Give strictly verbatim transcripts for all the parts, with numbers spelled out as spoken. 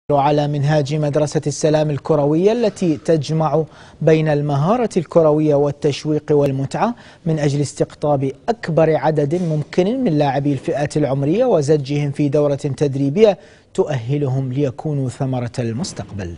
على منهاج مدرسة السلام الكروية التي تجمع بين المهارة الكروية والتشويق والمتعة من أجل استقطاب أكبر عدد ممكن من لاعبي الفئات العمرية وزجهم في دورة تدريبية تؤهلهم ليكونوا ثمرة المستقبل.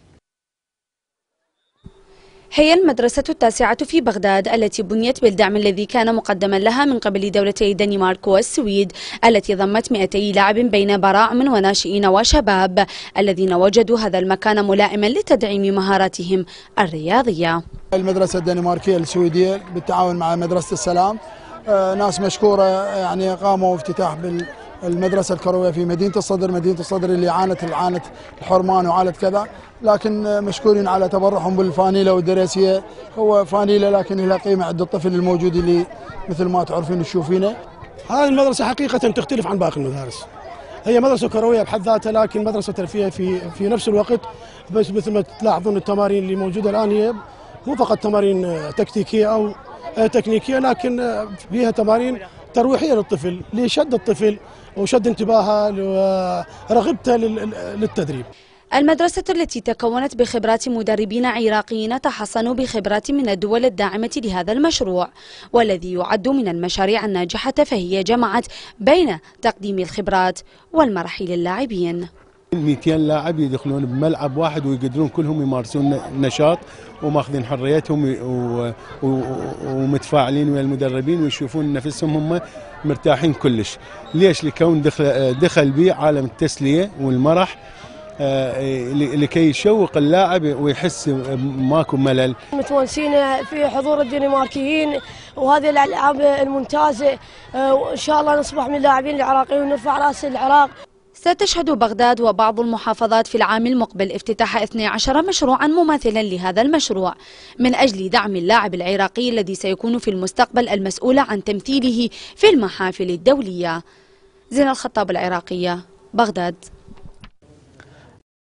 هي المدرسة التاسعة في بغداد التي بنيت بالدعم الذي كان مقدما لها من قبل دولتي الدنمارك والسويد، التي ضمت مئتي لاعب بين براعم وناشئين وشباب الذين وجدوا هذا المكان ملائما لتدعيم مهاراتهم الرياضية. المدرسة الدنماركية السويدية بالتعاون مع مدرسة السلام ناس مشكورة، يعني قاموا بافتتاح بال المدرسة الكروية في مدينة الصدر. مدينة الصدر اللي عانت عانت الحرمان وعانت كذا، لكن مشكورين على تبرعهم بالفانيلة والدراسية. هو فانيلة لكن لها قيمة عند الطفل الموجود اللي مثل ما تعرفين تشوفينه. هذه المدرسة حقيقة تختلف عن باقي المدارس. هي مدرسة كروية بحد ذاتها، لكن مدرسة ترفيهية في في نفس الوقت. بس مثل ما تلاحظون التمارين اللي موجودة الآن هي مو فقط تمارين تكتيكية أو تكنيكية، لكن فيها تمارين ترويحية للطفل لشد الطفل وشد انتباهه ورغبته للتدريب. المدرسة التي تكونت بخبرات مدربين عراقيين تحصنوا بخبرات من الدول الداعمة لهذا المشروع، والذي يعد من المشاريع الناجحة، فهي جمعت بين تقديم الخبرات والمرح للاعبين. مئتين لاعب يدخلون بملعب واحد ويقدرون كلهم يمارسون نشاط وماخذين حريتهم ومتفاعلين ويا المدربين ويشوفون نفسهم هم مرتاحين كلش. ليش؟ لكون دخل دخل بيه عالم التسلية والمرح لكي يشوق اللاعب ويحس ماكو ملل. متونسين في حضور الدنماركيين وهذه الالعاب الممتازه، وان شاء الله نصبح من اللاعبين العراقيين ونرفع راس العراق. ستشهد بغداد وبعض المحافظات في العام المقبل افتتاح اثني عشر مشروعا مماثلا لهذا المشروع من أجل دعم اللاعب العراقي الذي سيكون في المستقبل المسؤول عن تمثيله في المحافل الدولية. زين الخطاب، العراقية، بغداد.